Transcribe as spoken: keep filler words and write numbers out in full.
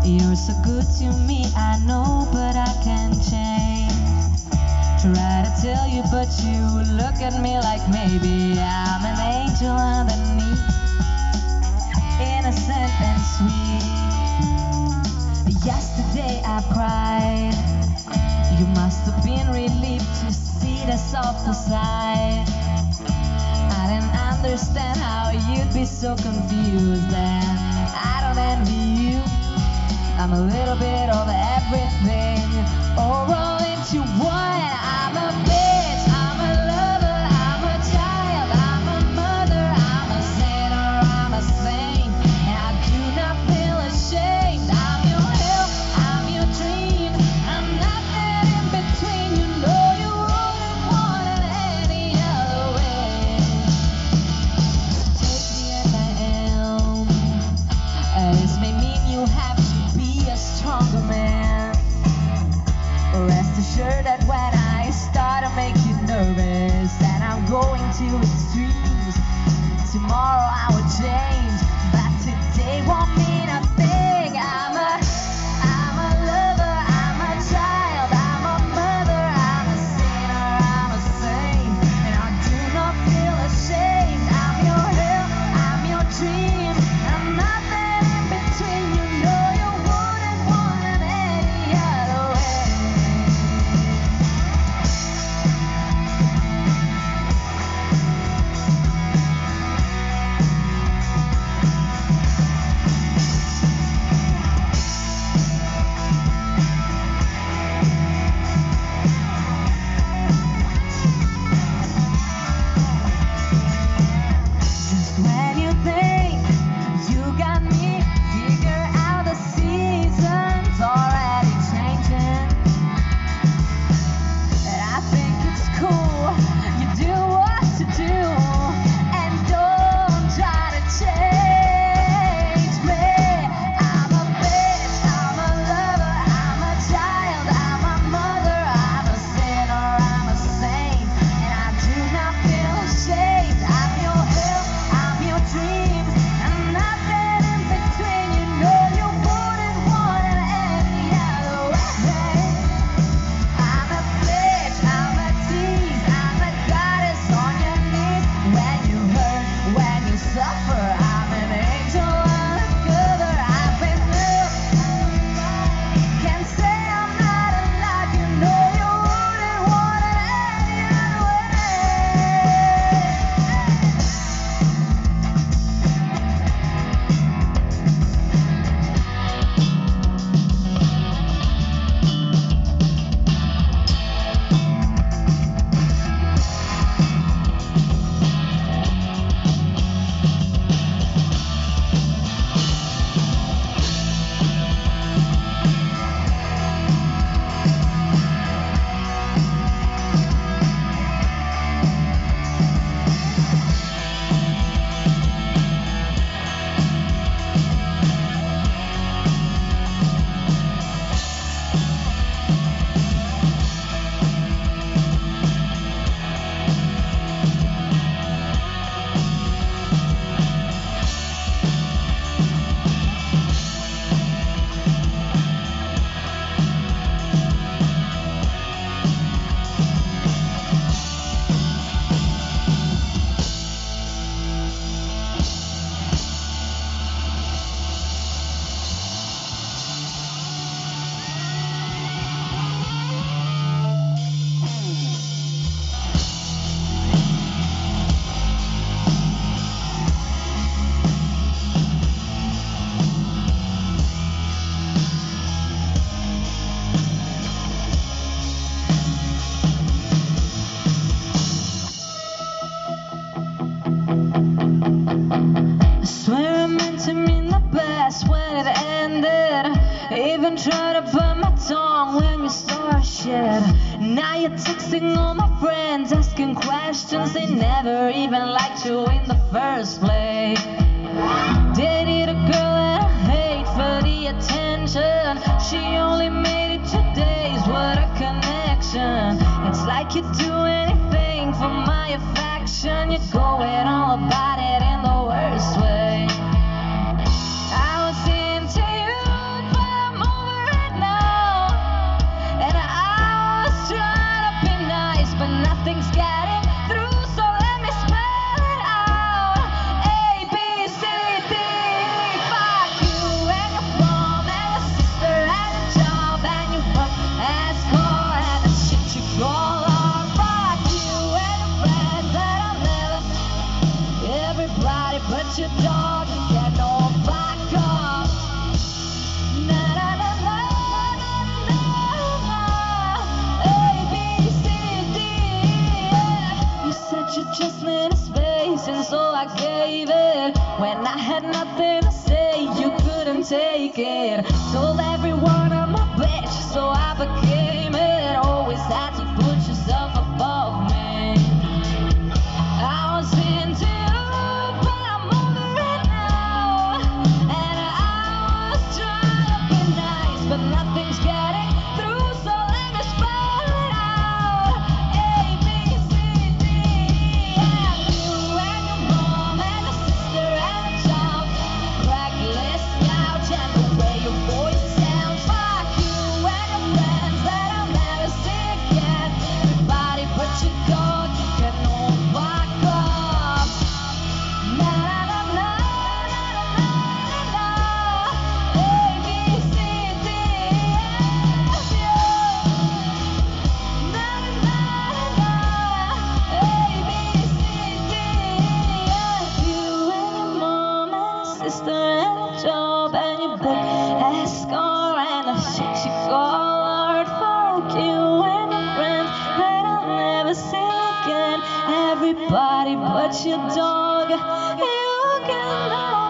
You're so good to me, I know, but I can't change. Try to tell you, but you look at me like maybe I'm an angel underneath, innocent and sweet. Yesterday I cried. You must have been relieved to see the softer side. I didn't understand how you'd be so confused, and I don't envy you. I'm a little bit of everything, all rolled into one. I'm a bitch, I'm a lover, I'm a child, I'm a mother, I'm a sinner, I'm a saint, and I do not feel ashamed. I'm your hell, I'm your dream, I'm nothing in between. You know you wouldn't want it any other way. Take me as I am, and this may mean you have to be a stronger man. Rest assured that when I start to make you nervous and I'm going to extremes, tomorrow I will change, but today won't mean a thing. I'm a, I'm a lover, I'm a child, I'm a mother, I'm a sinner, I'm a saint, and I do not feel ashamed. I'm your hell, I'm your dream, I'm nothing in between. You know you wouldn't want it any other way. Just when you think you got me, figure out the seasons already changing. And I think it's cool, you do what you do, and don't try to change me. I'm a bitch, I'm a lover, I'm a child, I'm a mother, I'm a sinner, I'm a saint, and I do not feel ashamed. I'm your hell, I'm your dream, and nothing in between. You know you wouldn't want it any other way. I'm a bitch, I'm a tease, I'm a goddess on your knees. When you hurt, when you suffer, I'm an angel undercover. I've been loved, can't say I'm not alive. You know you wouldn't want it any other way. I swear I meant to mean the best when it ended. Even tried to bite my tongue when you saw shit. Now you're texting all my friends, asking questions. They never even liked you in the first place. Dated a girl that I hate for the attention. She only made it two days, what a connection. It's like you'd do anything for my affection. You're going all about it in the worst way. I was into you, but take it. Told everyone I'm a bitch, so I became it. Always had to put yourself above me. I was into you, but I'm over it now. And I was trying to be nice, but nothing's getting through, so let me spell it out. A, B, C, D, E, F. You and your mom and your sister and a child. Reckless slouch and the way your voice sounds. Fuck you and your friends that I'll never see again. Everybody but your dog, you can all fuck off. Na na na na na na na na. A, B, C, D, E, F, you. Na na na na. A, B, C, D, E, F, you and your mom and your sister and your job and your big ass scar and the shit you call art. Fuck you and your friends that I'll never see again. Everybody but your dog, you can know.